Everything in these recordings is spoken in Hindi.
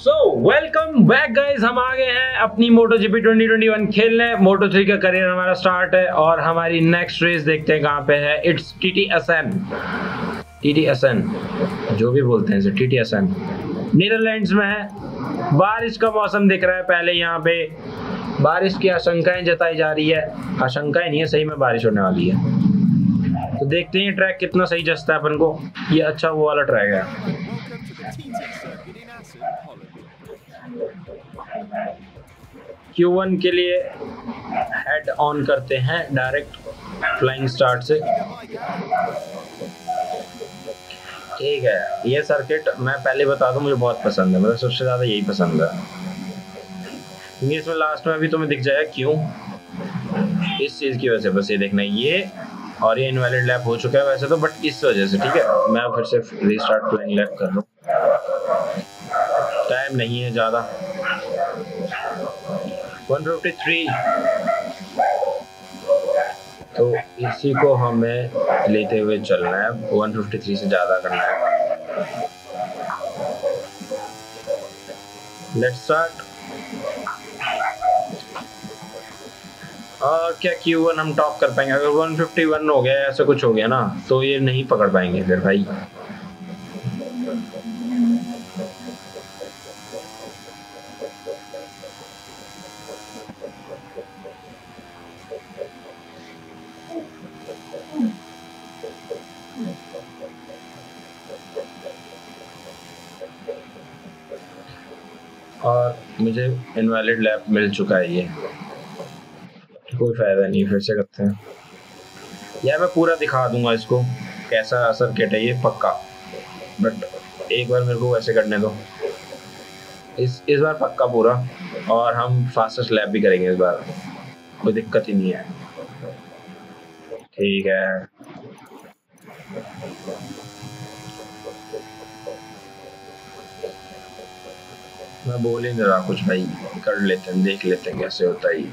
सो वेलकम बैक गाइज, हम आ गए हैं अपनी MotoGP 2021 खेलने। Moto3 का करियर हमारा स्टार्ट है और हमारी नेक्स्ट रेस देखते हैं कहाँ पे है। इट्स टीटी असन, जो भी बोलते हैं इसे, टीटी असन नीदरलैंड्स में है। बारिश का मौसम दिख रहा है पहले, यहाँ पे बारिश की आशंकाएं जताई जा रही है। आशंकाएं नहीं है, सही में बारिश होने वाली है। तो देखते हैं ट्रैक कितना सही जचता है अपन को। ये अच्छा वो वाला ट्रैक है। Q1 के लिए हेड ऑन करते हैं डायरेक्ट फ्लाइंग स्टार्ट से। ठीक है, ये सर्किट मैं पहले बता दूं, मुझे बहुत पसंद है, मतलब सबसे ज्यादा यही पसंद है। क्योंकि इसमें लास्ट में भी तुम्हें दिख जाएगा क्यों, इस चीज की वजह से। बस ये देखना है ये, और ये इनवैलिड लैप हो चुका है वैसे तो, बट इस वजह से। ठीक है, मैं फिर से रीस्टार्ट फ्लाइंग लैप कर लूं, टाइम नहीं है ज्यादा। 153, तो इसी को हमें लेते हुए चलना है। 153 से ज्यादा करना है। Let's start. और क्या Q1 हम टॉप कर पाएंगे? अगर 151 हो गया, ऐसा कुछ हो गया ना, तो ये नहीं पकड़ पाएंगे फिर भाई। और मुझे इनवैलिड लैप मिल चुका है, ये कोई फायदा नहीं, फिर से करते हैं। या मैं पूरा दिखा दूंगा इसको कैसा सर्किट है ये पक्का, बट एक बार मेरे को वैसे करने दो। इस बार पक्का पूरा, और हम फास्टेस्ट लैप भी करेंगे इस बार, कोई दिक्कत ही नहीं है। ठीक है, मैं बोल ही नहीं रहा कुछ भाई, कर लेते हैं, देख लेते हैं कैसे होता है।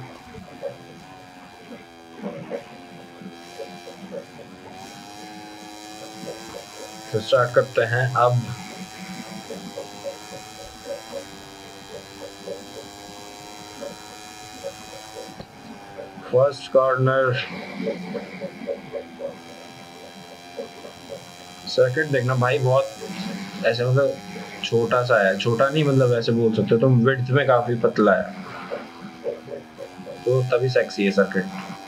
तो स्टार्ट करते हैं अब। फर्स्ट कॉर्नर, सर्किट देखना भाई, बहुत ऐसे मतलब छोटा सा है, छोटा नहीं मतलब ऐसे बोल सकते हो तुम, विड्थ में काफी पतला है, तो तभी सेक्सी है सर्किट।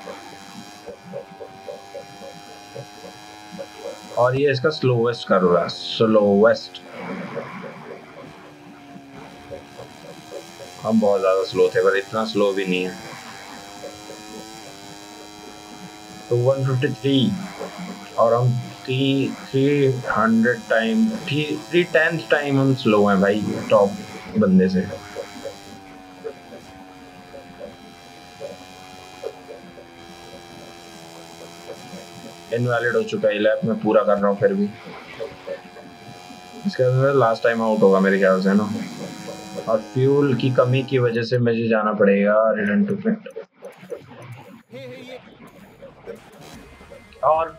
और ये इसका स्लोवेस्ट कर्व है, स्लोवेस्ट। हम बहुत ज्यादा स्लो थे, पर इतना स्लो भी नहीं है। तो 153, और हम 300 टाइम, 3/10 टाइम हम स्लो हैं भाई टॉप बंदे से। इनवैलिड हो चुका है लैप, मैं पूरा कर रहा हूँ फिर भी। इसके बाद लास्ट टाइम आउट होगा मेरे ख्याल से ना, और फ्यूल की कमी की वजह से मुझे जाना पड़ेगा रिटर्न टू पिट। और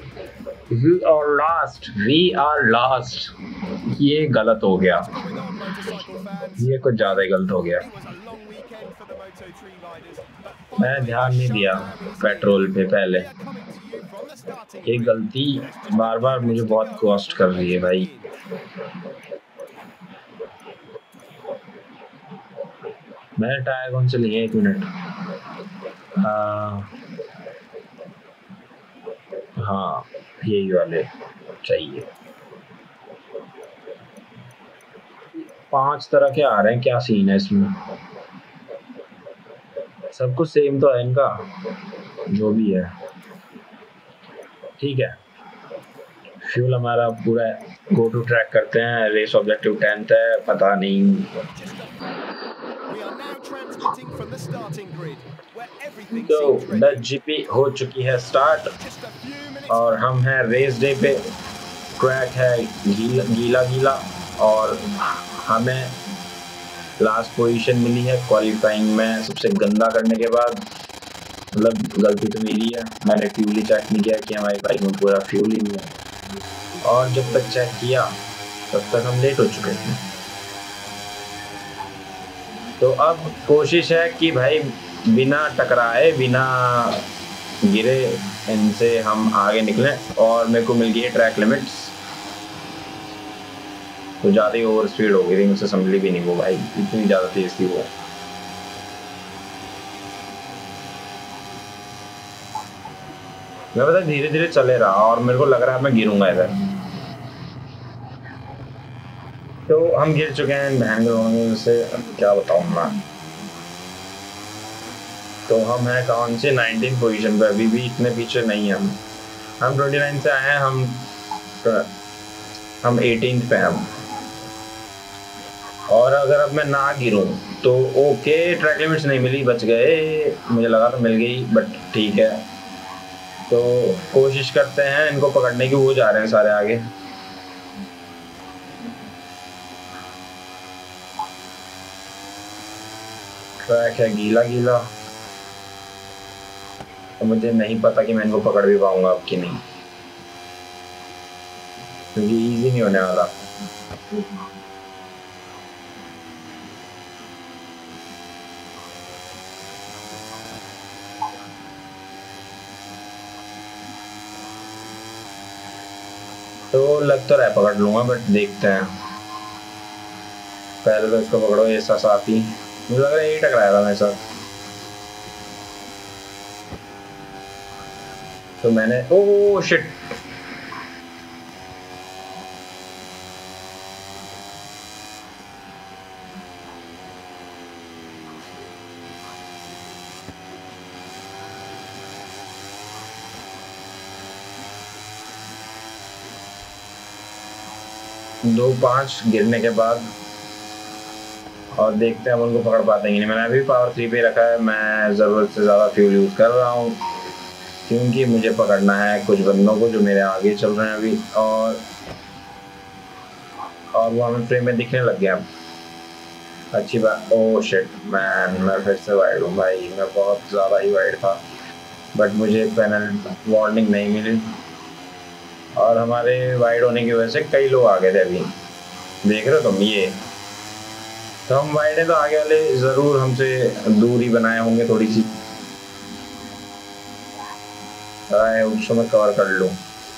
we are last। ये गलत हो गया, ये कुछ ज्यादा ही गलत हो गया। मैं ध्यान नहीं दिया पेट्रोल पे पहले, ये गलती बार बार मुझे बहुत कॉस्ट कर रही है भाई। मैंने टायर कौन से लिए? 1 मिनट। हाँ, यही वाले चाहिए। 5 तरह के आ रहे हैं, क्या सीन है इसमें? सब कुछ सेम तो है इनका, जो भी है। ठीक है, फ्यूल हमारा पूरा है। गो टू ट्रैक करते हैं। रेस ऑब्जेक्टिव 10th है, पता नहीं। तो DutchGP हो चुकी है स्टार्ट, और हम हैं रेस डे पे। ट्रैक है गीला, और हमें लास्ट पोजीशन मिली है क्वालिफाइंग में, सबसे गंदा करने के बाद। मतलब गलती तो मेरी है, मैंने फ्यूल ही चेक नहीं किया कि हमारी बाइक में पूरा फ्यूल ही नहीं है, और जब तक चेक किया तब तक हम लेट हो चुके थे। तो अब कोशिश है कि भाई बिना टकराए बिना गिरे इनसे हम आगे निकलें। और मेरे को मिल गई है ट्रैक लिमिट्स, तो ज़्यादा ही ओवर स्पीड हो गई थी, मुझसे संभली भी नहीं वो भाई, इतनी ज़्यादा तेज थी वो। मैं पता धीरे धीरे चले रहा और मेरे को लग रहा है मैं गिरूंगा इधर। तो हम गिर चुके हैं बहन के से, क्या बताऊँ मैं। तो हम हैं कौन से 19 पोजीशन पे, अभी भी इतने पीछे नहीं हम 29 से आए हैं, हम 18 पे हैं। और अगर अब मैं ना गिरूं तो ओके, ट्रैक लिमिट्स नहीं मिली, बच गए, मुझे लगा तो मिल गई बट ठीक है। तो कोशिश करते हैं इनको पकड़ने की, वो जा रहे हैं सारे आगे। ट्रैक है गीला गीला, तो मुझे नहीं पता कि मैं इनको पकड़ भी पाऊंगा अब कि नहीं, क्योंकि इजी नहीं होने वाला। तो लग तो रहा है पकड़ लूंगा, बट देखते हैं। पहले तो इसको पकड़ो, ये साथी, मुझे लग रहा है यही टकराया था मेरे साथ। तो मैंने ओह शिट, दो पांच गिरने के बाद और देखते हैं हम उनको पकड़ पाते हैं कि नहीं। मैंने अभी पावर 3 पे रखा है, मैं ज़रूरत से ज़्यादा फ्यूल यूज़ कर रहा हूँ क्योंकि मुझे पकड़ना है कुछ बंदों को जो मेरे आगे चल रहे हैं अभी। और वो हमें फ्रेम में दिखने लग गया। अच्छी बात। ओह शिट मैन, मैं फिर से वाइड हूँ भाई, मैं बहुत ज़्यादा ही वाइड था, बट मुझे पेनल्टी वार्निंग नहीं मिली। और हमारे वाइड होने की वजह से कई लोग आ गए थे, अभी देख रहे हो तुम ये। तो हम वाइड है तो आगे वाले ज़रूर हमसे दूरी बनाए होंगे थोड़ी सी, उसको मैं कवर कर लूँ।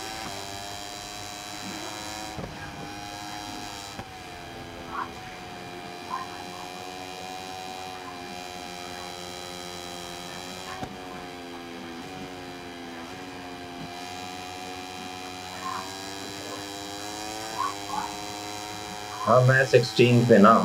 हाँ मैं 16 पे ना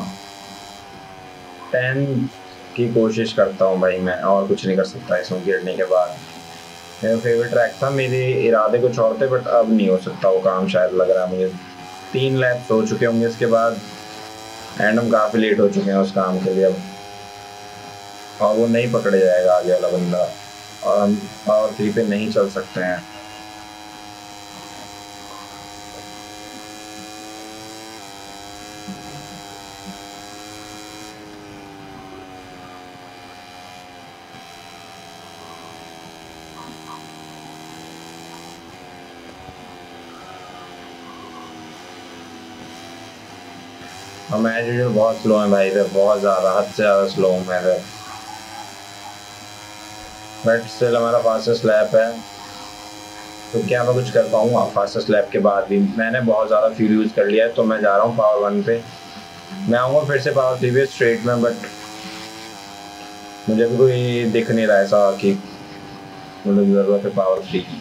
10 की कोशिश करता हूँ भाई मैं, और कुछ नहीं कर सकता इसमें गिरने के बाद। मेरा फेवरेट ट्रैक था, मेरे इरादे कुछ और थे, बट अब नहीं हो सकता वो काम शायद, लग रहा है मुझे। 3 लैप्स हो चुके होंगे इसके बाद, एंड हम काफ़ी लेट हो चुके हैं उस काम के लिए अब। और वो नहीं पकड़े जाएगा आगे वाला बंदा, और हम पावर 3 पे नहीं चल सकते हैं। हम एज यूजुअल बहुत स्लो हैं भाई इधर, बहुत ज़्यादा, हद से ज़्यादा स्लो हूँ मैं इधर, बट स्टिल हमारा फास्टेस्ट लैप है। तो क्या मैं कुछ कर पाऊँगा फास्टेस्ट लैप के बाद भी? मैंने बहुत ज़्यादा फ्यूल यूज़ कर लिया है, तो मैं जा रहा हूँ पावर 1 पे। मैं आऊँगा फिर से पावर 3 पे स्ट्रेट में, बट मुझे भी कोई दिख नहीं रहा ऐसा कि मुझे ज़रूरत है पावर 3 की।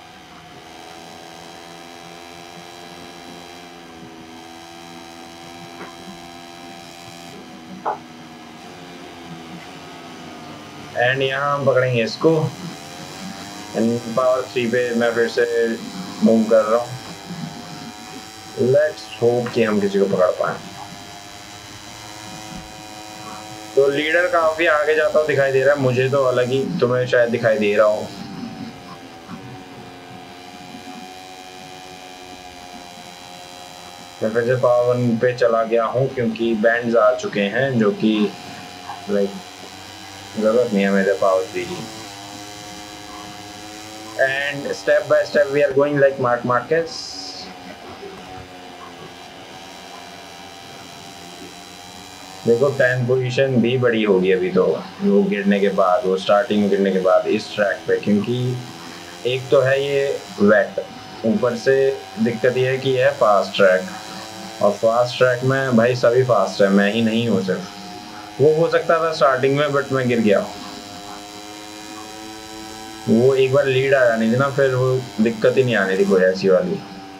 एंड यहाँ हम पकड़ेंगे इसको। पावर 3 पे मैं फिर से मूव कर रहा हूँ। लेट्स होप कि हम किसी को पकड़ पाए। तो लीडर काफी आगे जाता हुआ दिखाई दे रहा है मुझे, तो अलग ही तुम्हें शायद दिखाई दे रहा हो। मैं फिर से पावर 1 पे चला गया हूँ क्योंकि बैंड्स आ चुके हैं, जो कि लाइक जरूरत नहीं है मेरे पावर 3 की। And step by step we are going like Marc Marquez. देखो 10 पोजीशन भी बड़ी होगी अभी तो, वो गिरने के बाद, वो स्टार्टिंग में गिरने के बाद इस ट्रैक पे, क्योंकि एक तो है ये वेट, ऊपर से दिक्कत ये है कि ये है फास्ट ट्रैक, और फास्ट ट्रैक में भाई सभी फास्ट है, मैं ही नहीं हूँ सिर्फ। वो हो सकता था स्टार्टिंग में, बट मैं गिर गया। वो एक बार लीड आ जानी थी ना, फिर वो दिक्कत ही नहीं आनी थी कोई ऐसी वाली।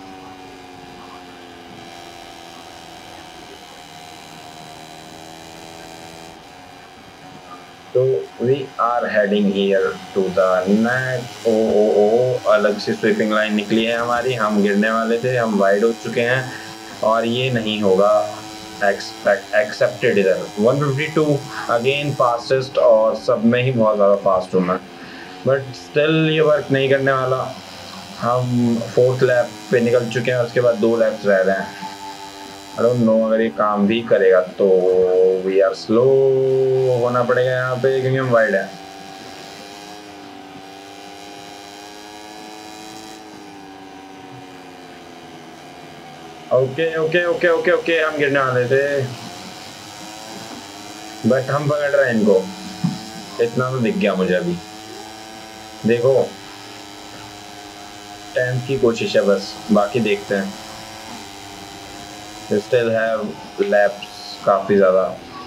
तो we are heading here to the net. ओ ओ ओ, अलग से स्वीपिंग लाइन निकली है हमारी, हम गिरने वाले थे, हम वाइड हो चुके हैं, और ये नहीं होगा एक्सेप्टेड इधर। 152 अगेन फास्टेस्ट, और सब में ही बहुत ज़्यादा फास्ट हूँ मैं, बट स्टिल ये वर्क नहीं करने वाला। हम 4th लैप पे निकल चुके हैं, उसके बाद 2 लैप्स रह रहे हैं। आई डोंट नो अगर ये काम भी करेगा, तो वी आर स्लो होना पड़ेगा यहाँ पे, क्योंकि हम वाइड हैं। Okay okay okay okay okay, हम गिरने वाले थे, बट हम पकड़ रहे हैं इनको, इतना तो दिख गया मुझे अभी। देखो 10th की कोशिश है बस, बाकी देखते हैं। स्टिल हैव लैप्स काफ़ी ज़्यादा।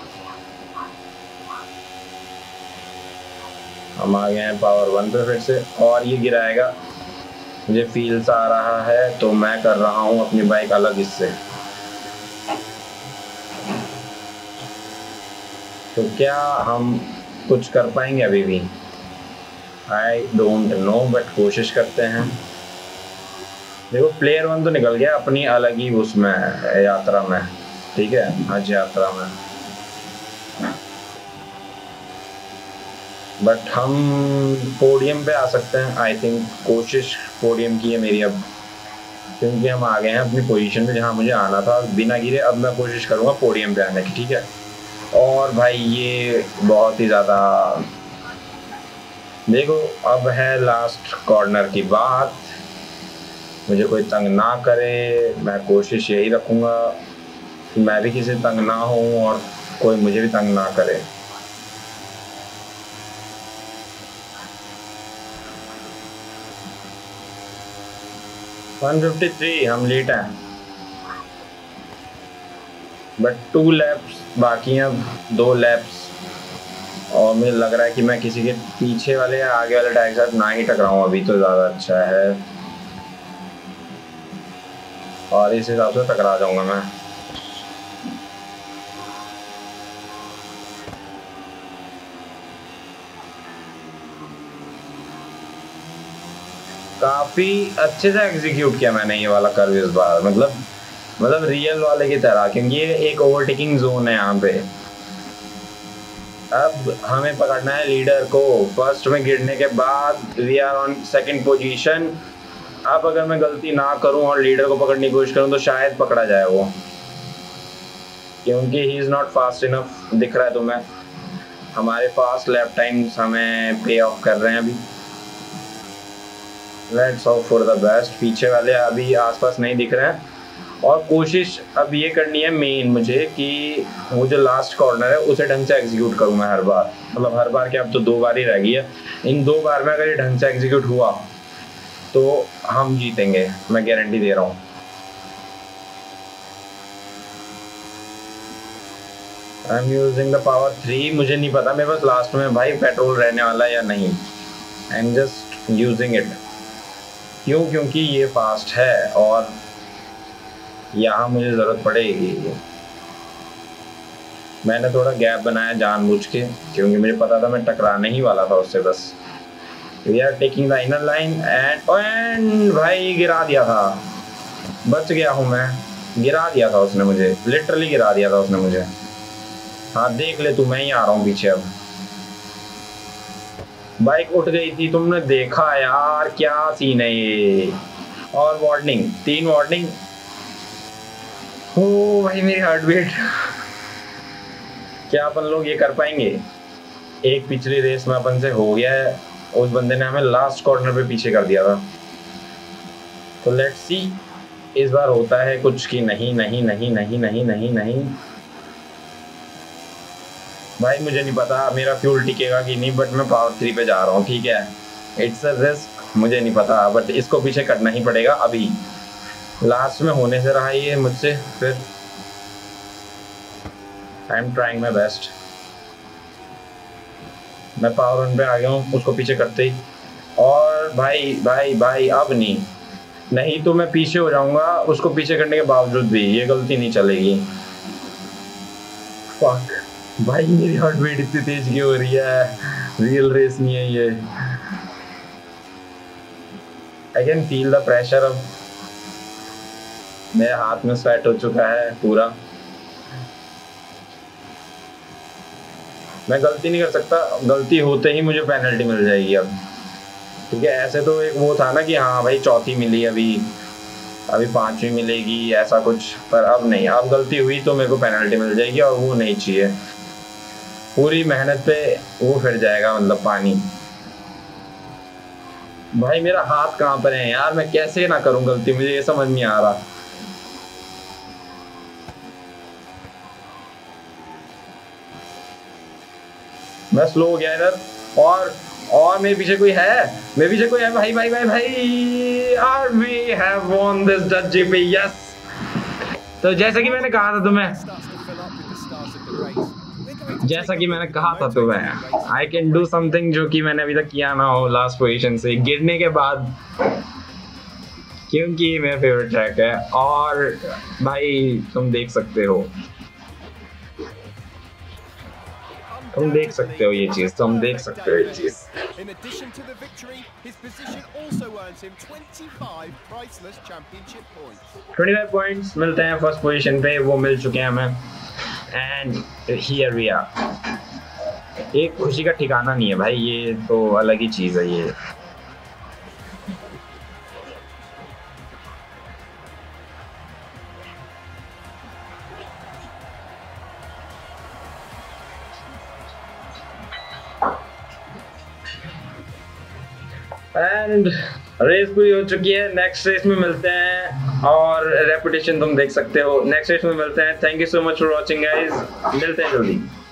हम आ गए हैं पावर 1 पे फिर से, और ये गिराएगा, मुझे फील्स आ रहा है, तो मैं कर रहा हूँ अपनी बाइक अलग इससे। तो क्या हम कुछ कर पाएंगे अभी भी? आई डोंट नो, बट कोशिश करते हैं। देखो प्लेयर 1 तो निकल गया अपनी अलग ही उसमें यात्रा में, ठीक है, हज यात्रा में, बट हम पोडियम पे आ सकते हैं आई थिंक। कोशिश पोडियम की है मेरी अब, क्योंकि हम आ गए हैं अपनी पोजीशन पे जहाँ मुझे आना था बिना गिरे। अब मैं कोशिश करूँगा पोडियम पे आने की, ठीक है। और भाई ये बहुत ही ज़्यादा, देखो अब है लास्ट कॉर्नर की बात, मुझे कोई तंग ना करे, मैं कोशिश यही रखूँगा कि मैं भी किसी तंग ना हूँ और कोई मुझे भी तंग ना करे। वन 153 हम लेट हैं, बट 2 लैप्स बाकी हैं, 2 लैप्स, और मुझे लग रहा है कि मैं किसी के पीछे वाले या आगे वाले टायर के साथ ना ही टकराऊं अभी तो ज़्यादा अच्छा है, और इस हिसाब से टकरा जाऊंगा मैं। काफ़ी अच्छे से एग्जीक्यूट किया मैंने ये वाला कर्व इस बार, मतलब रियल वाले की तरह, क्योंकि ये एक ओवरटेकिंग जोन है यहाँ पे। अब हमें पकड़ना है लीडर को। फर्स्ट में गिरने के बाद we are on 2nd position. अब अगर मैं गलती ना करूं और लीडर को पकड़ने की कोशिश करूं तो शायद पकड़ा जाए वो, क्योंकि he is not fast enough. दिख रहा है तुम्हें, हमारे फास्ट लैप टाइम्स हमें पे ऑफ कर रहे हैं अभी। Let's hope for the best. पीछे वाले अभी आसपास नहीं दिख रहे हैं, और कोशिश अब ये करनी है मेन मुझे कि वो जो लास्ट कॉर्नर है उसे ढंग से एग्जीक्यूट करूँ मैं हर बार, मतलब हर बार क्या, अब तो 2 बार ही रह गई है। इन 2 बार में अगर ये ढंग से एग्जीक्यूट हुआ तो हम जीतेंगे, मैं गारंटी दे रहा हूँ। I am using the power 3, मुझे नहीं पता मेरे पास लास्ट में भाई पेट्रोल रहने वाला या नहीं। I am just using it. क्यों? क्योंकि ये फास्ट है और यहाँ मुझे ज़रूरत पड़ेगी। मैंने थोड़ा गैप बनाया जानबूझ के, क्योंकि मुझे पता था मैं टकराने ही वाला था उससे बस। We are taking the inner line and भाई गिरा दिया था, बच गया हूँ मैं। गिरा दिया था उसने मुझे, लिटरली गिरा दिया था उसने मुझे। हाँ देख ले तू, मैं ही आ रहा हूँ पीछे। अब बाइक उठ गई थी, तुमने देखा यार क्या सीन है ये। और वार्निंग, 3 वार्निंग। ओ भाई मेरी हार्ट बीट। क्या अपन लोग ये कर पाएंगे? एक पिछली रेस में अपन से हो गया है, उस बंदे ने हमें लास्ट कॉर्नर पे पीछे कर दिया था। तो लेट्स सी इस बार होता है कुछ कि नहीं नहीं नहीं नहीं नहीं नहीं नहीं। भाई मुझे नहीं पता मेरा फ्यूल टिकेगा कि नहीं, बट मैं पावर 3 पे जा रहा हूँ, ठीक है। इट्स अ रिस्क, मुझे नहीं पता, बट इसको पीछे करना ही पड़ेगा अभी। लास्ट में होने से रहा ये मुझसे, फिर I am trying my best. मैं पावर 1 पे आ गया हूँ उसको पीछे करते ही, और भाई भाई भाई अब नहीं, नहीं तो मैं पीछे हो जाऊंगा उसको पीछे करने के बावजूद भी, ये गलती नहीं चलेगी। फक भाई, मेरी हार्ट बीट इतनी तेज क्यों हो रही है, रियल रेस नहीं है ये। I can feel the pressure, अब मेरे हाथ में स्वेट हो चुका है पूरा। मैं गलती नहीं कर सकता, गलती होते ही मुझे पेनल्टी मिल जाएगी अब, ठीक है। ऐसे तो एक वो था ना कि हाँ भाई चौथी मिली, अभी 5वीं मिलेगी ऐसा कुछ, पर अब नहीं, अब गलती हुई तो मेरे को पेनल्टी मिल जाएगी, और वो नहीं चाहिए। पूरी मेहनत पे वो फिर जाएगा, मतलब पानी। भाई मेरा हाथ कहाँ पर है यार, मैं कैसे ना करूं गलती, मुझे ये समझ नहीं आ रहा। मैं स्लो हो गया इधर, और मेरे पीछे कोई है, मेरे पीछे कोई है, भाई भाई भाई भाई, और we have won this Dutch GP, yes. तो जैसा कि मैंने कहा था तुम्हें, आई कैन डू समथिंग जो कि मैंने अभी तक किया ना हो लास्ट पोजीशन से गिरने के बाद, क्योंकि ये मेरा फेवरेट ट्रैक है। और भाई तुम देख सकते हो, तुम देख सकते हो ये चीज, तुम देख सकते हो ये चीज। 25 पॉइंट्स मिलते हैं फर्स्ट पोजीशन पे, वो मिल चुके हैं हमें, एंड हियर वी आर। एक खुशी का ठिकाना नहीं है भाई, ये तो अलग ही चीज है ये। एंड रेस पूरी हो चुकी है, नेक्स्ट रेस में मिलते हैं, और रेपुटेशन तुम देख सकते हो, नेक्स्ट रेस में मिलते हैं। Thank you so much for watching guys, मिलते हैं जल्दी।